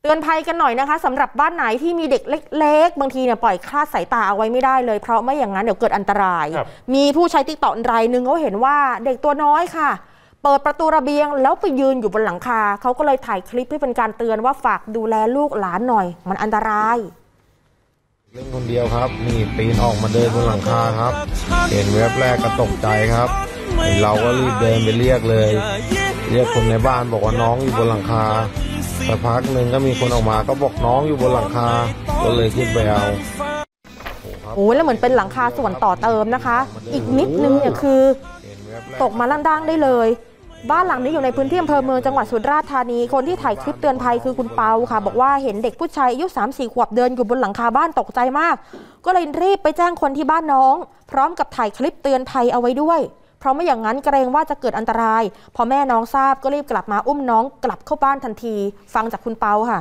เตือนภัยกันหน่อยนะคะสำหรับบ้านไหนที่มีเด็กเล็กๆบางทีเนี่ยปล่อยคลาดสายตาเอาไว้ไม่ได้เลยเพราะไม่อย่างนั้นเดี๋ยวเกิดอันตรายมีผู้ใช้ติ๊กต็อกรายหนึ่งเขาเห็นว่าเด็กตัวน้อยค่ะเปิดประตูระเบียงแล้วไปยืนอยู่บนหลังคาเขาก็เลยถ่ายคลิปให้เป็นการเตือนว่าฝากดูแลลูกหลานหน่อยมันอันตรายเล่นคนเดียวครับนี่ปีนออกมาเดินบนหลังคาครับเห็นแวบแรกก็ตกใจครับเราก็รีบเดินไปเรียกเลยเรียกคนในบ้านบอกว่าน้องอยู่บนหลังคาสักพักหนึ่งก็มีคนออกมาก็บอกน้องอยู่บนหลังคาก็เลยขึ้นไปเอาโอ้แล้วเหมือนเป็นหลังคาส่วนต่อเติมนะคะอีกนิดนึงเนี่ยคือตกมาล่างๆได้เลยบ้านหลังนี้อยู่ในพื้นที่อำเภอเมืองจังหวัดสุราษฎร์ธานีคนที่ถ่ายคลิปเตือนภัยคือคุณเปาค่ะบอกว่าเห็นเด็กผู้ชายอายุ 3-4 ขวบเดินอยู่บนหลังคาบ้านตกใจมากก็เลยรีบไปแจ้งคนที่บ้านน้องพร้อมกับถ่ายคลิปเตือนภัยเอาไว้ด้วยเพราะไม่อย่างนั้นเกรงว่าจะเกิดอันตรายพอแม่น้องทราบก็รีบกลับมาอุ้มน้องกลับเข้าบ้านทันทีฟังจากคุณเปาค่ะ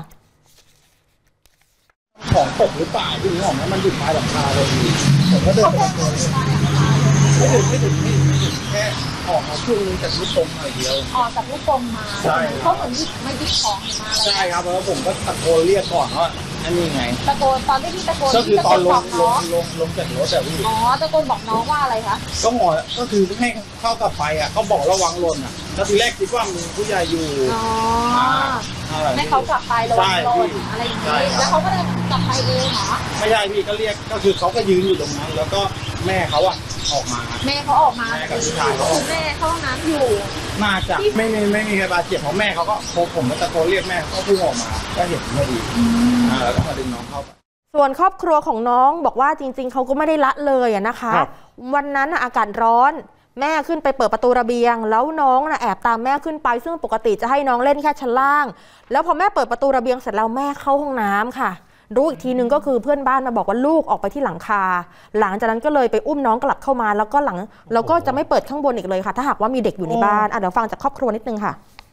ของตกหรือเปล่าที่นี่ของมันอยู่ปลายหลังคาเลยผมก็เดินไปตะโกนไม่ถึงแค่ออกมาช่วงนึงจากลูกกลมหน่อยเดียวออกจากลูกกลมมาใช่เขาเหมือนไม่ยึดของมาใช่ครับแล้วผมก็ตะโกนเรียกก่อนว่าอันนี้ไงตะโกนตอนที่ตะโกนก็คือตอนลงจากรถแต่พี่ตะโกนบอกน้องว่าอะไรคะก็หมอก็คือให้เข้ากับไฟอ่ะเขาบอกระวังหล่นอ่ะแล้วทีแรกคิดว่ามีผู้ใหญ่อยู่ให้เขากลับไประวังหล่นอะไรอย่างนี้แล้วเขาก็เดินกลับไปเองเหรอไม่ใช่พี่ก็เรียกก็คือเขาก็ยืนอยู่ตรงนั้นแล้วก็แม่เขาอะออกมาแม่เขาออกมาแม่กับพี่ชายเขาแม่เข้าห้องน้ำอยู่น่าจะไม่มีใครบาดเจ็บเพราะแม่เขาก็ผมก็ตะโกนเรียกแม่เขาพุ่งออกมาก็เห็นพอดีแล้วก็มาดึงน้องเข้าส่วนครอบครัวของน้องบอกว่าจริงๆเขาก็ไม่ได้ละเลยนะคะวันนั้นอากาศร้อนแม่ขึ้นไปเปิดประตูระเบียงแล้วน้องแอบตามแม่ขึ้นไปซึ่งปกติจะให้น้องเล่นแค่ชั้นล่างแล้วพอแม่เปิดประตูระเบียงเสร็จแล้วแม่เข้าห้องน้ำค่ะรู้อีกทีนึงก็คือเพื่อนบ้านมาบอกว่าลูกออกไปที่หลังคาหลังจากนั้นก็เลยไปอุ้มน้องกลับเข้ามาแล้วก็จะไม่เปิดข้างบนอีกเลยค่ะถ้าหากว่ามีเด็กอยู่ในบ้านเดี๋ยวฟังจากครอบครัวนิดนึงค่ะ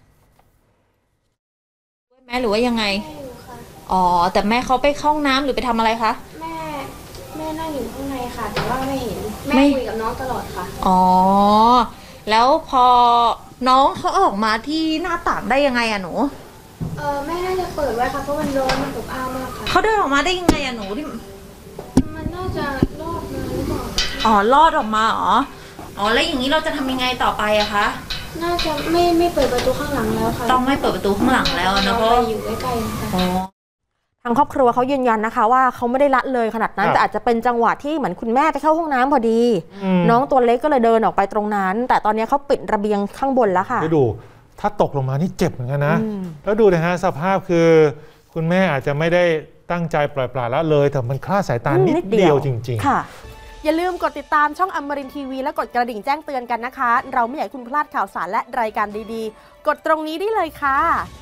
แม่หรือว่ายังไงอ๋อแต่แม่เขาไปเข้าห้องน้ำหรือไปทำอะไรคะแม่นั่งอยู่ข้างในค่ะแต่ว่าไม่เห็นแม่คุยกับน้องตลอดค่ะอ๋อแล้วพอน้องเขาออกมาที่หน้าต่างได้ยังไงอะหนูแม่น่าจะเปิดไว้ค่ะเพราะมันร้อนมันอบอ้าวมากค่ะเขาเดินออกมาได้ยังไงอะหนูที่มันน่าจะรอดมาหรือเปล่าอ๋อรอดออกมาอ๋อแล้วอย่างนี้เราจะทำยังไงต่อไปอะคะน่าจะไม่เปิดประตูข้างหลังแล้วค่ะต้องไม่เปิดประตูข้างหลังแล้วนะเพราะอยู่ใกล้ๆนะคะทางครอบครัวเขายืนยันนะคะว่าเขาไม่ได้ละเลยขนาดนั้นแต่อาจจะเป็นจังหวะที่เหมือนคุณแม่ไปเข้าห้องน้ำพอดีน้องตัวเล็กก็เลยเดินออกไปตรงนั้นแต่ตอนนี้เขาปิดระเบียงข้างบนแล้วค่ะดูถ้าตกลงมานี่เจ็บเหมือนกันนะแล้วดูนะฮะสภาพคือคุณแม่อาจจะไม่ได้ตั้งใจปล่อยปละละเลยแต่มันคลาดสายตานิดเดียวจริงๆค่ะอย่าลืมกดติดตามช่องอมรินทร์ทีวีและกดกระดิ่งแจ้งเตือนกันนะคะเราไม่อยากให้คุณพลาดข่าวสารและรายการดีๆกดตรงนี้ได้เลยค่ะ